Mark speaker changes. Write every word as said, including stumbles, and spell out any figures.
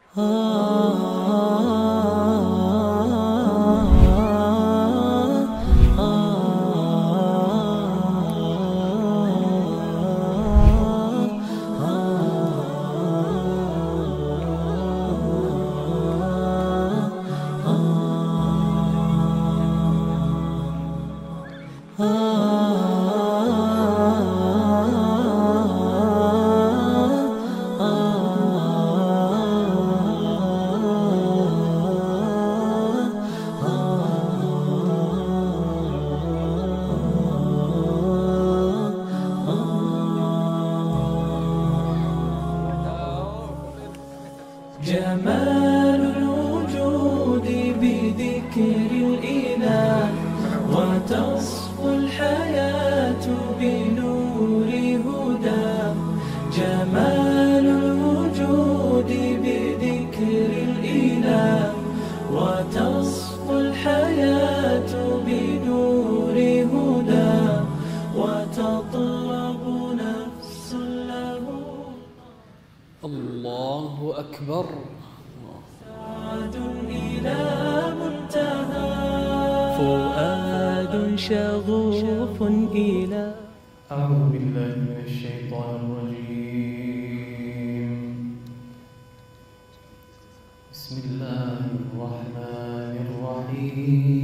Speaker 1: جمال الوجود بذكر الإله، وتصفو الحياة بنور هداه. جمال الوجود بذكر الإله، وتصفو الحياة بنور هداه. وتطلب نفس له
Speaker 2: الله أكبر.
Speaker 1: سعد إلى منتهى، فؤاد شغوف إلى.
Speaker 3: أعوذ بالله من الشيطان الرجيم. بسم الله الرحمن الرحيم.